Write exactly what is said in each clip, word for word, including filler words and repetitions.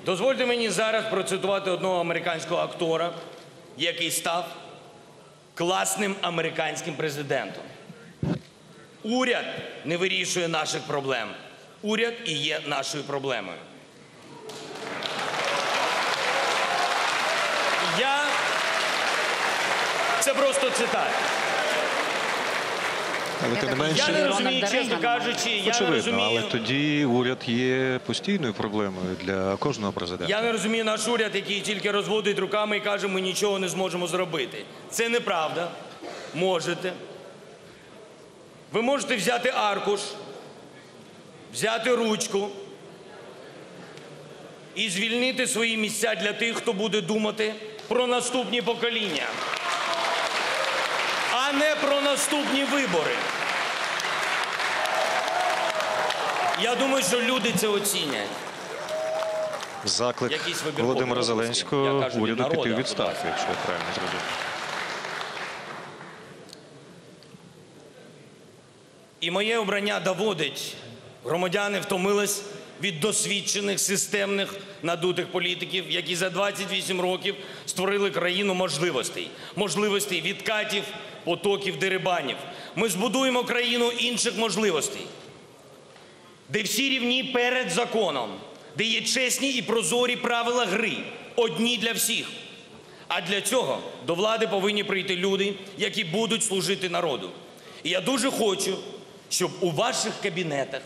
Дозвольте мені зараз процитувати одного американського актора, який став класним американським президентом. Уряд не вирішує наших проблем. Уряд і є нашою проблемою. Я... Це просто цитата. Але ти не менше... Я не розумію, чесно кажучи, я не Очевидно, розумію... але тоді уряд є постійною проблемою для кожного президента. Я не розумію наш уряд, який тільки розводить руками і каже, ми нічого не зможемо зробити. Це неправда. Можете. Ви можете взяти аркуш, взяти ручку і звільнити свої місця для тих, хто буде думати про наступні покоління, а не про наступні вибори. Я думаю, що люди це оцінять. Заклик Володимира Зеленського уряду піти у відставку, будь якщо я правильно зрозумів. І моє обрання доводить, громадяни втомились від досвідчених, системних, надутих політиків, які за двадцять вісім років створили країну можливостей. Можливостей відкатів, потоків, дерибанів. Ми збудуємо країну інших можливостей, де всі рівні перед законом, де є чесні і прозорі правила гри, одні для всіх. А для цього до влади повинні прийти люди, які будуть служити народу. І я дуже хочу, щоб у ваших кабінетах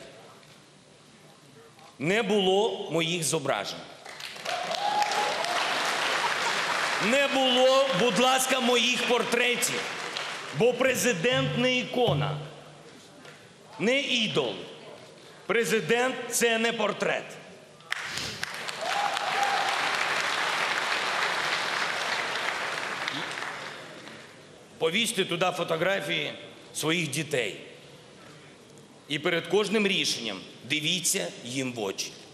не було моїх зображень. Не було, будь ласка, моїх портретів. Бо президент не ікона, не ідол. Президент – це не портрет. Повісьте туди фотографії своїх дітей. І перед кожним рішенням дивіться їм в очі.